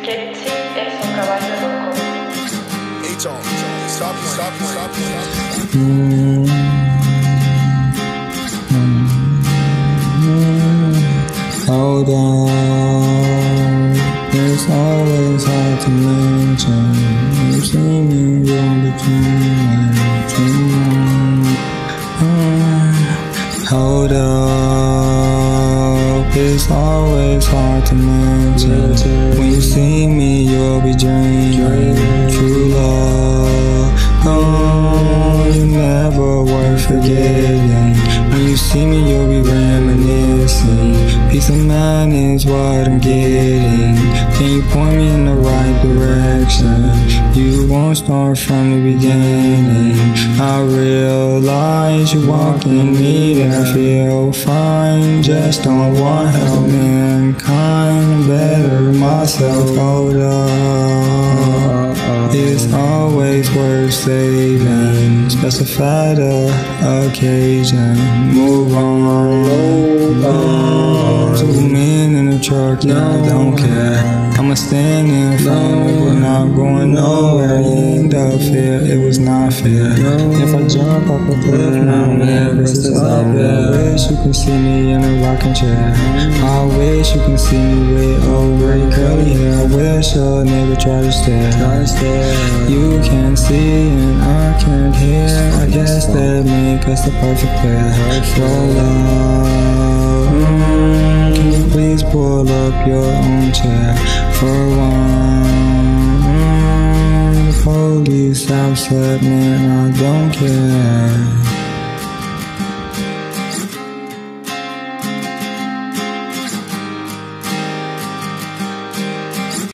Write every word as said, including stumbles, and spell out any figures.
Que sí es un caballo loco. Stop, stop, stop, stop. Mm, mm, mm. Hold on, it's always hard to mention. You see me on the dream, mm. Hold up, it's always hard to mention. When you see me, you'll be dreaming. True love, oh, you never worth forgetting. When you see me, you'll be reminiscing. Peace of mind is what I'm getting. Can you point me in the right direction? You won't start from the beginning. I realize you walk in me and I feel fine. Just don't want help mankind. Better myself, hold up. It's always worth saving. Specify the occasion. Move on. Two men in a truck, yeah, I don't care. I'ma stand in front of it, we're not going nowhere. You end up here, it was not fair. If I jump off a cliff, now Everest is up there. I wish you could see me in a rocking chair. I wish you could see me with old gray curly hair. I wish a neighbor tried to stare. You can't see and I can't hear. I guess that make us the perfect pair. For love, mm, can you please pull up your own chair? For one, mm, the police outside, man, I don't care.